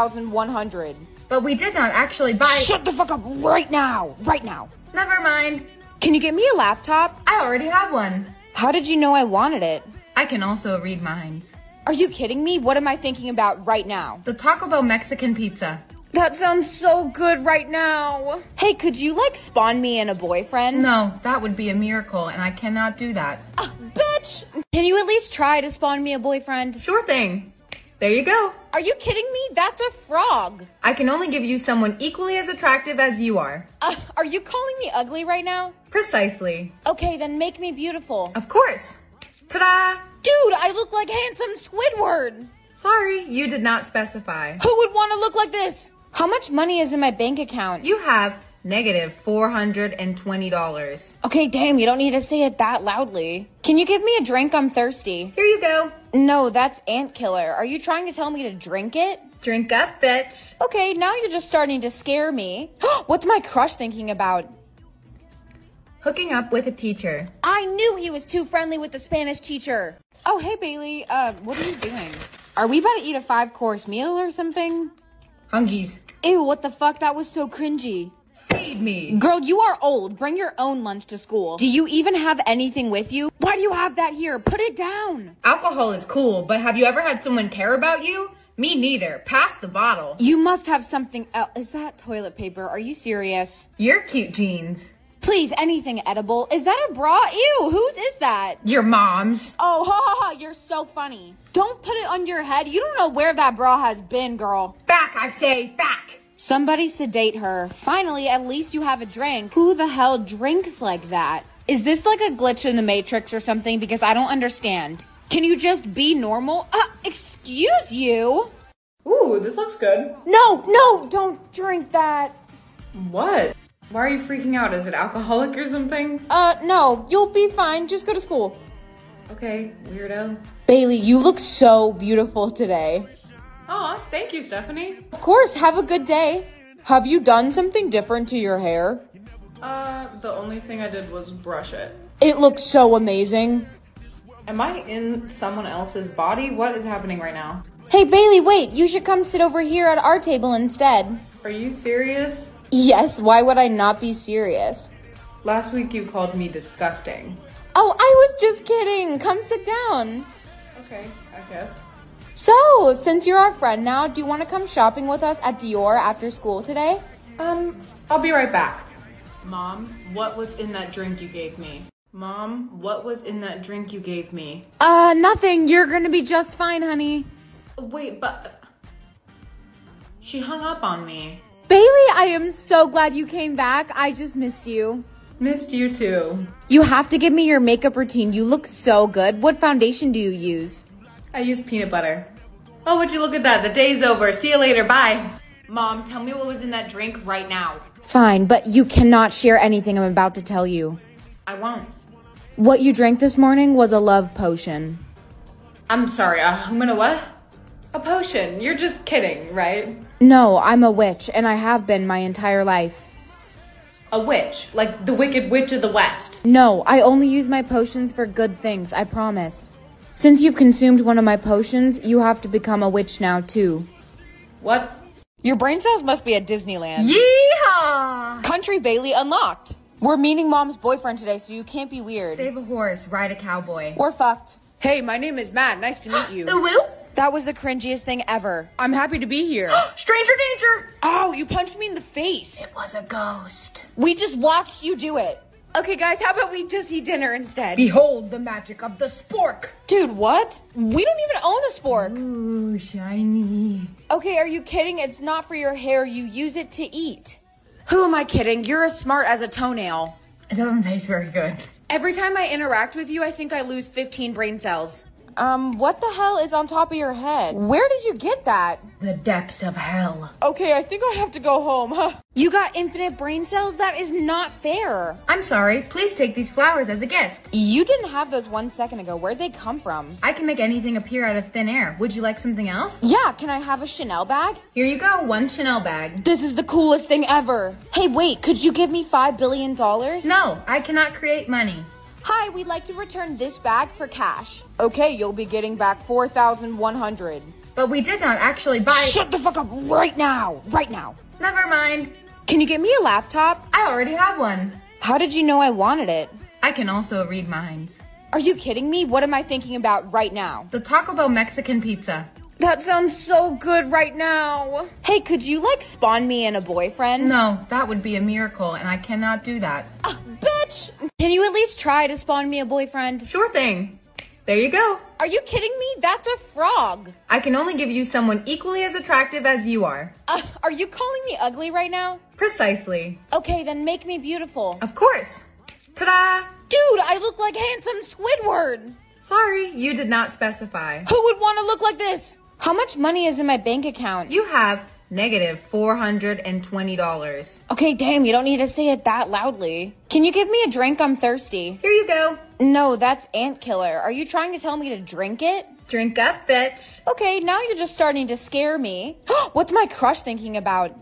$4,100. But we did not actually buy— Shut the fuck up right now! Right now! Never mind. Can you get me a laptop? I already have one. How did you know I wanted it? I can also read minds. Are you kidding me? What am I thinking about right now? The Taco Bell Mexican pizza. That sounds so good right now. Hey, could you spawn me in a boyfriend? No, that would be a miracle, and I cannot do that. Bitch! Can you at least try to spawn me a boyfriend? Sure thing. There you go. Are you kidding me? That's a frog. I can only give you someone equally as attractive as you are. Are you calling me ugly right now? Precisely. Okay, then make me beautiful. Of course. Ta-da! Dude, I look like handsome Squidward. Sorry, you did not specify. Who would want to look like this? How much money is in my bank account? You have negative $420. Okay, damn, you don't need to say it that loudly. Can you give me a drink? I'm thirsty. Here you go. No, that's ant killer. Are you trying to tell me to drink it? Drink up, bitch. Okay, now you're just starting to scare me. What's my crush thinking about? Hooking up with a teacher. I knew he was too friendly with the Spanish teacher. Oh, hey, Bailey. What are you doing? Are we about to eat a 5-course meal or something? Hungies. Ew, what the fuck? That was so cringy. Feed me. Girl, you are old. Bring your own lunch to school. Do you even have anything with you? Why do you have that here? Put it down. Alcohol is cool, but have you ever had someone care about you? Me neither. Pass the bottle. You must have something else. Is that toilet paper? Are you serious? Your cute jeans. Please, anything edible. Is that a bra? Ew, whose is that? Your mom's. Oh, ha ha ha, you're so funny. Don't put it on your head. You don't know where that bra has been, girl. Back, I say, back. Somebody sedate her. Finally, at least you have a drink. Who the hell drinks like that? Is this like a glitch in the Matrix or something? Because I don't understand. Can you just be normal? Excuse you? Ooh, this looks good. No, don't drink that. What? Why are you freaking out? Is it alcoholic or something? No, you'll be fine. Just go to school. Okay, weirdo. Bailey, you look so beautiful today. Aw, thank you, Stephanie. Of course, have a good day. Have you done something different to your hair? The only thing I did was brush it. It looks so amazing. Am I in someone else's body? What is happening right now? Hey, Bailey, wait. You should come sit over here at our table instead. Are you serious? Yes, why would I not be serious? Last week you called me disgusting. Oh, I was just kidding. Come sit down. Okay, I guess. So, since you're our friend now, do you want to come shopping with us at Dior after school today? I'll be right back. Mom, what was in that drink you gave me? Mom, what was in that drink you gave me? Nothing. You're gonna be just fine, honey. Wait, but... She hung up on me. Bailey, I am so glad you came back. I just missed you. Missed you too. You have to give me your makeup routine. You look so good. What foundation do you use? I use peanut butter. Oh, would you look at that? The day's over. See you later. Bye. Mom, tell me what was in that drink right now. Fine, but you cannot share anything I'm about to tell you. I won't. What you drank this morning was a love potion. I'm sorry, I'm gonna what? A potion. You're just kidding, right? No, I'm a witch, and I have been my entire life. A witch? Like the Wicked Witch of the West? No, I only use my potions for good things, I promise. Since you've consumed one of my potions, you have to become a witch now, too. What? Your brain cells must be at Disneyland. Yeehaw! Country Bailey unlocked. We're meeting Mom's boyfriend today, so you can't be weird. Save a horse, ride a cowboy. We're fucked. Hey, my name is Matt. Nice to meet you. Woo? That was the cringiest thing ever. I'm happy to be here. Stranger danger! Ow, you punched me in the face. It was a ghost. We just watched you do it. Okay, guys, how about we just eat dinner instead? Behold the magic of the spork! Dude, what? We don't even own a spork. Ooh, shiny. Okay, are you kidding? It's not for your hair. You use it to eat. Who am I kidding? You're as smart as a toenail. It doesn't taste very good. Every time I interact with you, I think I lose 15 brain cells. What the hell is on top of your head? Where did you get that? The depths of hell. Okay, I think I have to go home, huh? You got infinite brain cells? That is not fair. I'm sorry. Please take these flowers as a gift. You didn't have those 1 second ago. Where'd they come from? I can make anything appear out of thin air. Would you like something else? Yeah, can I have a Chanel bag? Here you go, 1 Chanel bag. This is the coolest thing ever. Hey, wait, could you give me $5 billion? No, I cannot create money. Hi, we'd like to return this bag for cash. Okay, you'll be getting back 4,100. But we did not actually buy— Shut the fuck up right now! Right now! Never mind. Can you get me a laptop? I already have one. How did you know I wanted it? I can also read minds. Are you kidding me? What am I thinking about right now? The Taco Bell Mexican pizza. That sounds so good right now. Hey, could you spawn me in a boyfriend? No, that would be a miracle, and I cannot do that. Bitch! Can you at least try to spawn me a boyfriend? Sure thing. There you go. Are you kidding me? That's a frog. I can only give you someone equally as attractive as you are. Are you calling me ugly right now? Precisely. Okay, then make me beautiful. Of course. Ta-da! Dude, I look like handsome Squidward. Sorry, you did not specify. Who would want to look like this? How much money is in my bank account? You have Negative $420. Okay, damn, you don't need to say it that loudly. Can you give me a drink? I'm thirsty. Here you go. No, that's ant killer. Are you trying to tell me to drink it? Drink up, bitch. Okay, now you're just starting to scare me. What's my crush thinking about?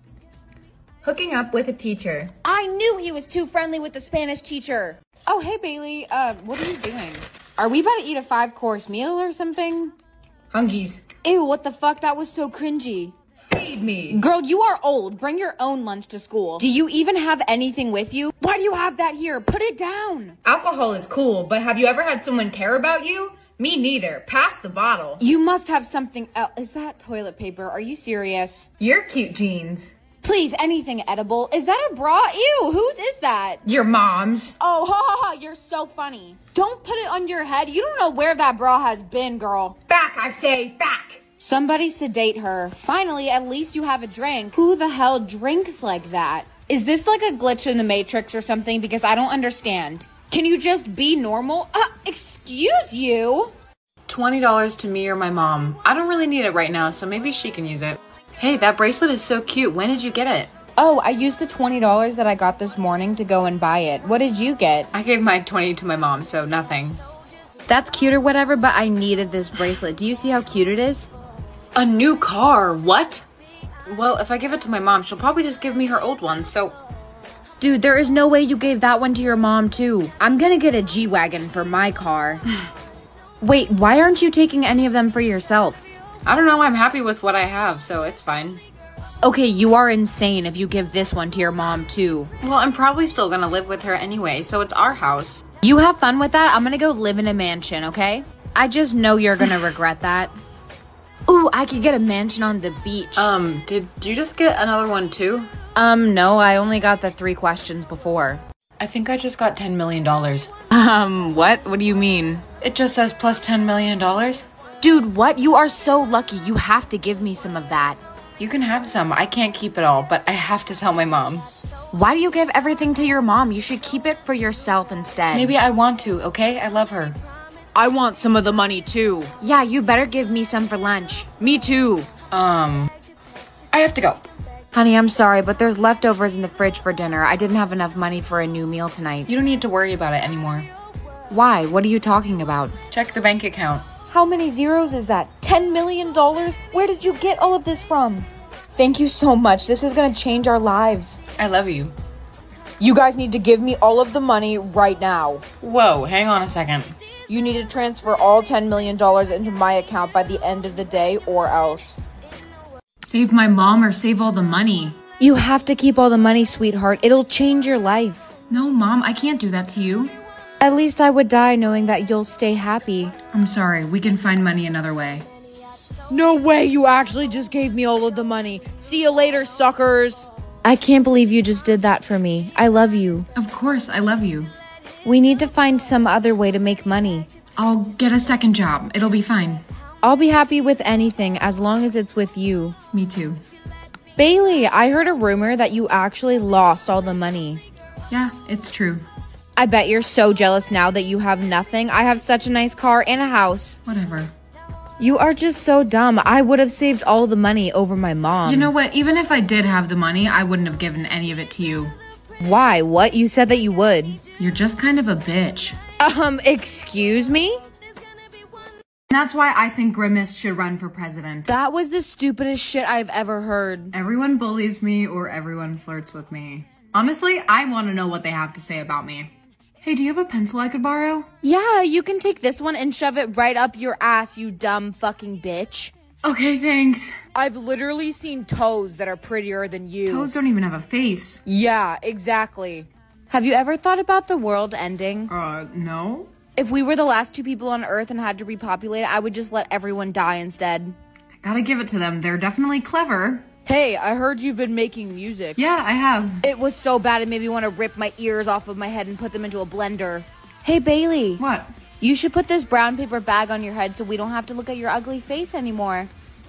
Hooking up with a teacher. I knew he was too friendly with the Spanish teacher. Oh, hey, Bailey. What are you doing? Are we about to eat a 5-course meal or something? Hungies. Ew, what the fuck? That was so cringy. Feed me. Girl, you are old. Bring your own lunch to school. Do you even have anything with you? Why do you have that here? Put it down. Alcohol is cool, but have you ever had someone care about you? Me neither. Pass the bottle. You must have something else. Is that toilet paper? Are you serious? Your cute jeans. Please, anything edible. Is that a bra? Ew, whose is that? Your mom's. Oh, ha ha ha, you're so funny. Don't put it on your head. You don't know where that bra has been, girl. Back, I say, back. Somebody sedate her. Finally, at least you have a drink. Who the hell drinks like that? Is this like a glitch in the Matrix or something? Because I don't understand. Can you just be normal? Excuse you? $20 to me or my mom. I don't really need it right now, so maybe she can use it. Hey, that bracelet is so cute. When did you get it? Oh, I used the $20 that I got this morning to go and buy it. What did you get? I gave my 20 to my mom, so nothing. That's cute or whatever, but I needed this bracelet. Do you see how cute it is? A new car? What? Well, if I give it to my mom, she'll probably just give me her old one, so... Dude, there is no way you gave that one to your mom, too. I'm gonna get a G-Wagon for my car. Wait, why aren't you taking any of them for yourself? I don't know, I'm happy with what I have, so it's fine. Okay, you are insane if you give this one to your mom, too. Well, I'm probably still gonna live with her anyway, so it's our house. You have fun with that. I'm gonna go live in a mansion, okay? I just know you're gonna regret that. Ooh, I could get a mansion on the beach. Did you just get another one too? No, I only got the 3 questions before. I think I just got $10 million. What? What do you mean? It just says plus $10 million. Dude, what? You are so lucky. You have to give me some of that. You can have some. I can't keep it all, but I have to tell my mom. Why do you give everything to your mom? You should keep it for yourself instead. Maybe I want to, okay? I love her. I want some of the money too. Yeah, you better give me some for lunch. Me too. I have to go. Honey, I'm sorry, but there's leftovers in the fridge for dinner. I didn't have enough money for a new meal tonight. You don't need to worry about it anymore. Why? What are you talking about? Check the bank account. How many zeros is that? $10 million? Where did you get all of this from? Thank you so much. This is gonna change our lives. I love you. You guys need to give me all of the money right now. Whoa, hang on a second. You need to transfer all $10 million into my account by the end of the day or else. Save my mom or save all the money. You have to keep all the money, sweetheart. It'll change your life. No, Mom, I can't do that to you. At least I would die knowing that you'll stay happy. I'm sorry, we can find money another way. No way, you actually just gave me all of the money. See you later, suckers. I can't believe you just did that for me. I love you. Of course, I love you. We need to find some other way to make money. I'll get a second job. It'll be fine. I'll be happy with anything as long as it's with you. Me too. Bailey, I heard a rumor that you actually lost all the money. Yeah, it's true. I bet you're so jealous now that you have nothing. I have such a nice car and a house. Whatever. You are just so dumb. I would have saved all the money over my mom. You know what? Even if I did have the money, I wouldn't have given any of it to you. Why? What? You said that you would. You're just kind of a bitch. Excuse me? That's why I think Grimace should run for president. That was the stupidest shit I've ever heard. Everyone bullies me or everyone flirts with me. Honestly, I want to know what they have to say about me. Hey, do you have a pencil I could borrow? Yeah, you can take this one and shove it right up your ass, you dumb fucking bitch. Okay, thanks. I've literally seen toes that are prettier than you. Toes don't even have a face. Yeah, exactly. Have you ever thought about the world ending? No. If we were the last 2 people on Earth and had to repopulate, I would just let everyone die instead. I gotta give it to them. They're definitely clever. Hey, I heard you've been making music. Yeah, I have. It was so bad it made me want to rip my ears off of my head and put them into a blender. Hey, Bailey. What? You should put this brown paper bag on your head so we don't have to look at your ugly face anymore.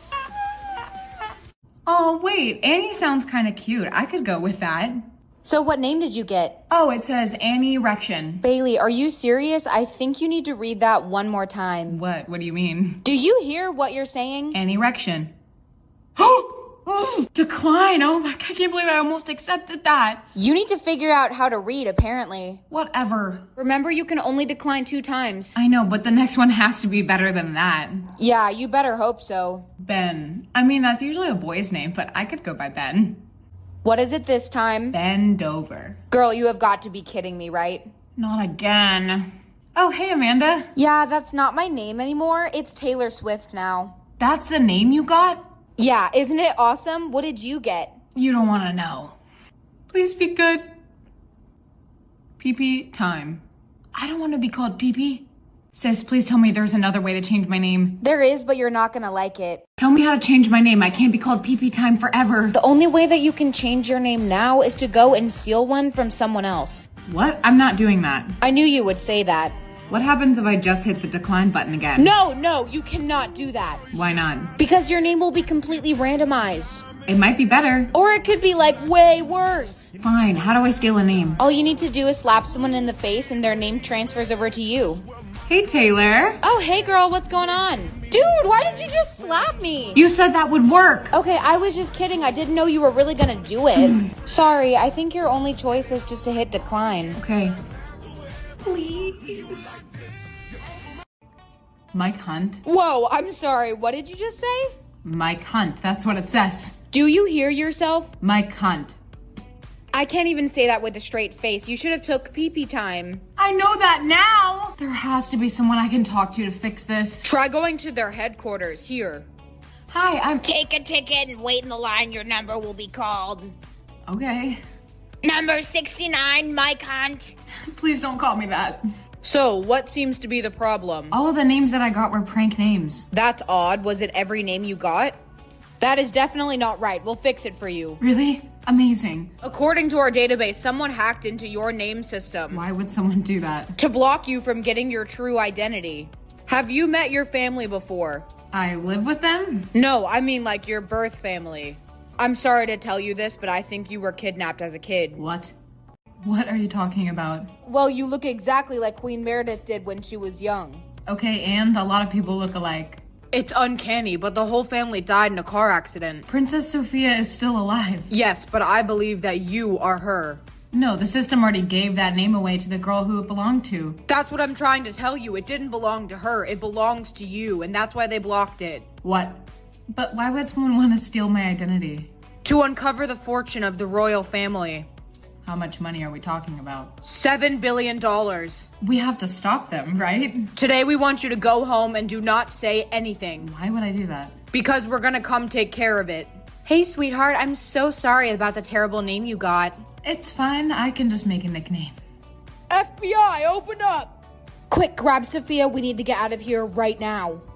Oh, wait. Annie sounds kind of cute. I could go with that. So what name did you get? Oh, it says Annie Rection. Bailey, are you serious? I think you need to read that one more time. What? What do you mean? Do you hear what you're saying? Annie Rection. Oh, decline. Oh my, I can't believe I almost accepted that. You need to figure out how to read, apparently. Whatever. Remember, you can only decline 2 times. I know, but the next one has to be better than that. Yeah, you better hope so. Ben. I mean, that's usually a boy's name, but I could go by Ben. What is it this time? Bend over. Girl, you have got to be kidding me, right? Not again. Oh, hey, Amanda. Yeah, that's not my name anymore. It's Taylor Swift now. That's the name you got? Yeah, isn't it awesome? What did you get? You don't want to know. Please be good. PP time. I don't want to be called PP. Sis, please tell me there's another way to change my name. There is, but you're not gonna like it. Tell me how to change my name. I can't be called PP time forever. The only way that you can change your name now is to go and steal one from someone else. What? I'm not doing that. I knew you would say that. What happens if I just hit the decline button again? No, you cannot do that. Why not? Because your name will be completely randomized. It might be better. Or it could be like way worse. Fine, how do I steal a name? All you need to do is slap someone in the face and their name transfers over to you. Hey, Taylor. Oh, hey girl, what's going on? Dude, why did you just slap me? You said that would work. Okay, I was just kidding. I didn't know you were really gonna do it. Sorry, I think your only choice is just to hit decline. Okay. Please. Mike Hunt. Whoa, I'm sorry. What did you just say? Mike Hunt, that's what it says. Do you hear yourself? Mike Hunt. I can't even say that with a straight face. You should have took pee-pee time. I know that now. There has to be someone I can talk to fix this. Try going to their headquarters here. Hi, I'm... Take a ticket and wait in the line. Your number will be called. Okay. Number 69, Mike Hunt. Please don't call me that. So, what seems to be the problem? All of the names that I got were prank names. That's odd. Was it every name you got? That is definitely not right. We'll fix it for you. Really? Amazing. According to our database, someone hacked into your name system. Why would someone do that? To block you from getting your true identity. Have you met your family before? I live with them? No, I mean like your birth family. I'm sorry to tell you this, but I think you were kidnapped as a kid. What? What are you talking about? Well, you look exactly like Queen Meredith did when she was young. Okay, and a lot of people look alike. It's uncanny, but the whole family died in a car accident. Princess Sophia is still alive. Yes, but I believe that you are her. No, the system already gave that name away to the girl who it belonged to. That's what I'm trying to tell you. It didn't belong to her. It belongs to you, and that's why they blocked it. What? But why would someone want to steal my identity? To uncover the fortune of the royal family. How much money are we talking about? $7 billion. We have to stop them, right? Today we want you to go home and do not say anything. Why would I do that? Because we're gonna come take care of it. Hey, sweetheart, I'm so sorry about the terrible name you got. It's fine, I can just make a nickname. FBI, open up! Quick, grab Sophia. We need to get out of here right now.